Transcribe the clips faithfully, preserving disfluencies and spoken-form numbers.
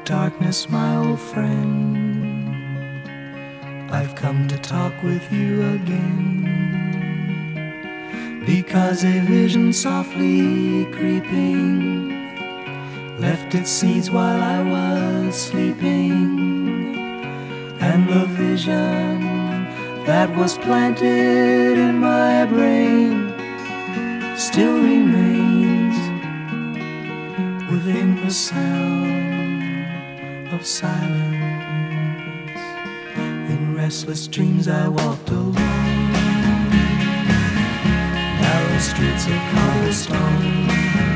darkness, my old friend, I've come to talk with you again, because a vision softly creeping left its seeds while I was sleeping, and the vision that was planted in my brain still remains within the sound of silence. In restless dreams I walked alone, narrow streets of cobblestone,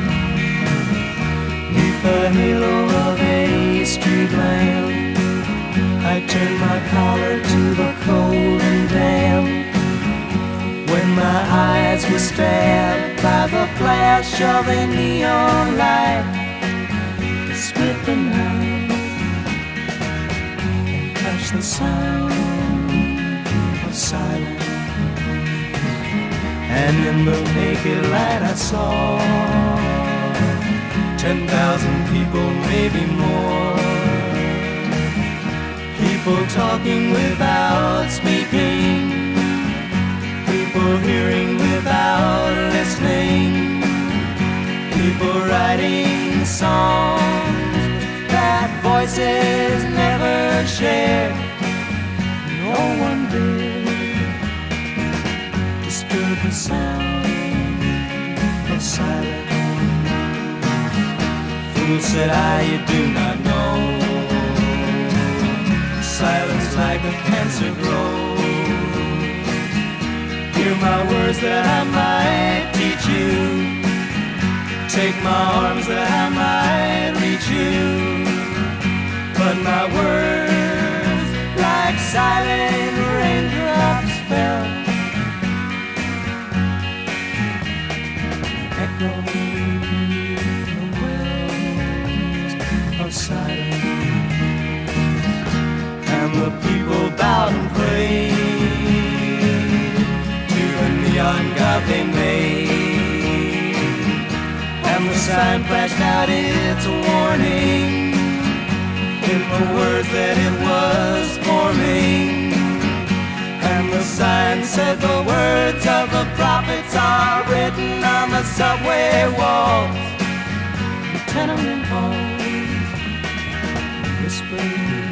neath the halo of a street lamp. I turned my collar to the cold and damp, when my eyes were stabbed by the flash of a neon light that split the night and touched the sound of silence. And in the naked light I saw ten thousand people, maybe more, people talking without speaking, people hearing without listening, people writing songs that voices never shared. No one did disturb the sound of silence. Fool, said I, you do not know, silence like a cancer grows. Hear my words that I might teach you, take my arms that I might reach you, but my words like silent raindrops fell, echoing the wells of silence. And the people bowed and prayed to the neon god they made, and the sign flashed out its warning in the words that it was forming. And the sign said the words of the prophets are written on the subway walls, the tenement halls, whispering